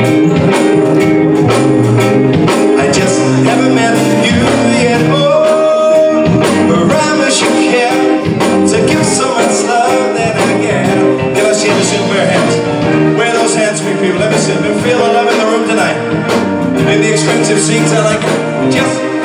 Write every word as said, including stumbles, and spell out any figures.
I just haven't met you yet. Oh, but I wish you care to give so much love that I get. Can I see the silver hands? Where are those hands, sweet people? Let me see. Let me feel the love in the room tonight. In the expensive seats, I like it. Just